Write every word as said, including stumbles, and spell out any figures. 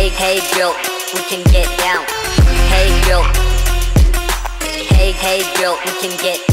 Hey, hey girl, we can get down. Hey girl, hey, hey girl, we can get